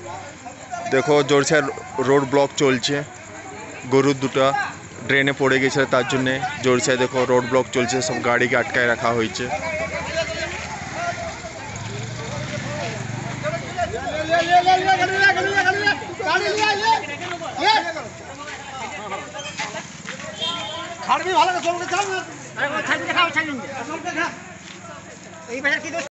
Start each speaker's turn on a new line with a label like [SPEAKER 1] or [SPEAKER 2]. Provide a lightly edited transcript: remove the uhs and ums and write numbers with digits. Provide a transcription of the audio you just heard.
[SPEAKER 1] देखो जोरसे road block चलছে গরু দুটা ড্রেনে পড়ে গেছে তার জন্য জোরসে দেখো রোড ব্লক চলছে সব গাড়িকে আটকায় রাখা হয়েছে
[SPEAKER 2] ভালো